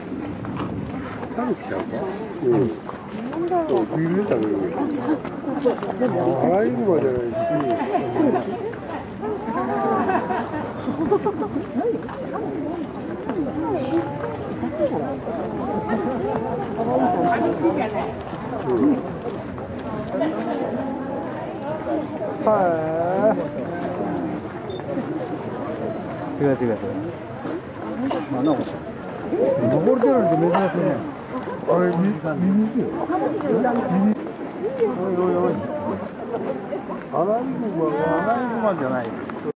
タヌキちゃうか。うん。そう、ビールで食べるよ。アライグマじゃないし。はい。違う違う違う。登ってるのって珍しいね。あれ、見に行くよ。おいおいおい。アライグマじゃない。